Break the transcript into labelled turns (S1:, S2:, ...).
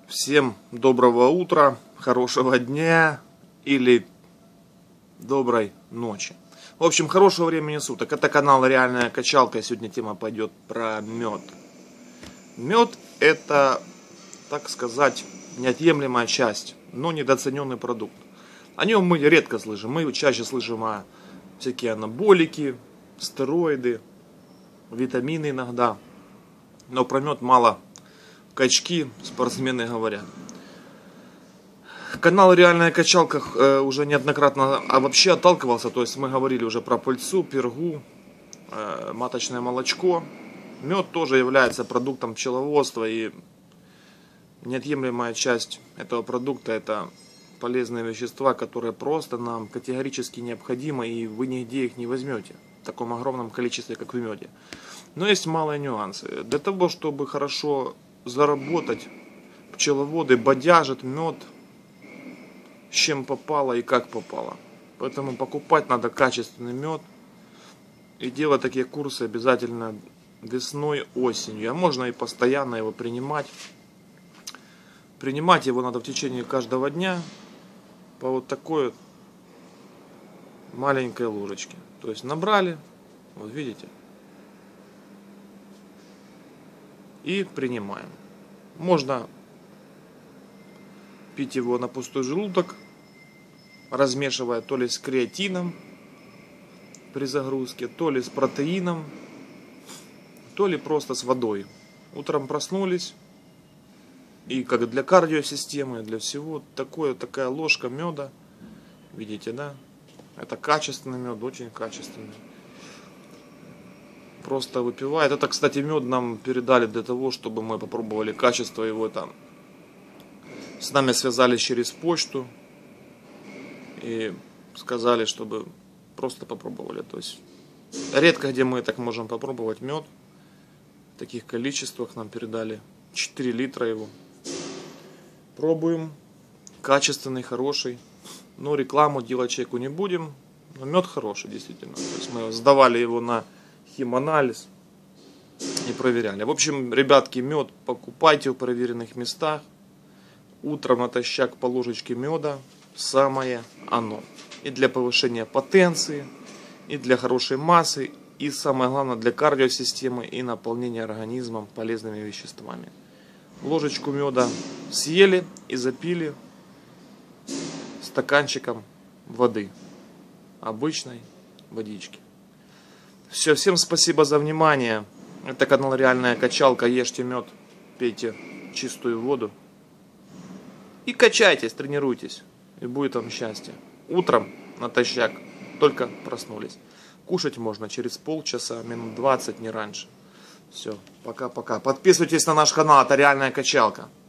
S1: Всем доброго утра, хорошего дня или доброй ночи. В общем, хорошего времени суток. Это канал Реальная Качалка. И сегодня тема пойдет про мед. Мед — это, так сказать, неотъемлемая часть, но недооцененный продукт. О нем мы редко слышим. Мы чаще слышим о всякие анаболики, стероиды, витамины иногда. Но про мед мало качки, спортсмены говорят. Канал Реальная Качалка уже неоднократно вообще отталкивался. То есть мы говорили уже про пыльцу, пергу, маточное молочко. Мед тоже является продуктом пчеловодства, и неотъемлемая часть этого продукта — это полезные вещества, которые просто нам категорически необходимы, и вы нигде их не возьмете в таком огромном количестве, как в меде. Но есть малые нюансы. Для того, чтобы хорошо заработать, пчеловоды бодяжат мед с чем попало и как попало. Поэтому покупать надо качественный мед и делать такие курсы обязательно весной, осенью. А можно и постоянно его принимать. Принимать его надо в течение каждого дня по вот такой вот маленькой ложечке. То есть набрали, вот видите, и принимаем. Можно пить его на пустой желудок, размешивая то ли с креатином при загрузке, то ли с протеином, то ли просто с водой. Утром проснулись, и как для кардиосистемы, для всего, такая ложка меда, видите, да? Это качественный мед, очень качественный. Просто выпивает. Это, кстати, мед нам передали для того, чтобы мы попробовали качество его там. С нами связались через почту и сказали, чтобы просто попробовали. То есть редко где мы так можем попробовать мед. В таких количествах нам передали 4 литра его. Пробуем. Качественный, хороший. Но рекламу делать человеку не будем. Но мед хороший, действительно. То есть мы сдавали его на химанализ и проверяли. В общем, ребятки, мед покупайте в проверенных местах. Утром натощак по ложечке меда самое оно. И для повышения потенции, и для хорошей массы, и самое главное для кардиосистемы и наполнения организмом полезными веществами. Ложечку меда съели и запили стаканчиком воды. Обычной водички. Все, всем спасибо за внимание. Это канал Реальная Качалка. Ешьте мед, пейте чистую воду. И качайтесь, тренируйтесь. И будет вам счастье. Утром натощак, только проснулись. Кушать можно через полчаса, минут 20, не раньше. Все, пока-пока. Подписывайтесь на наш канал, это Реальная Качалка.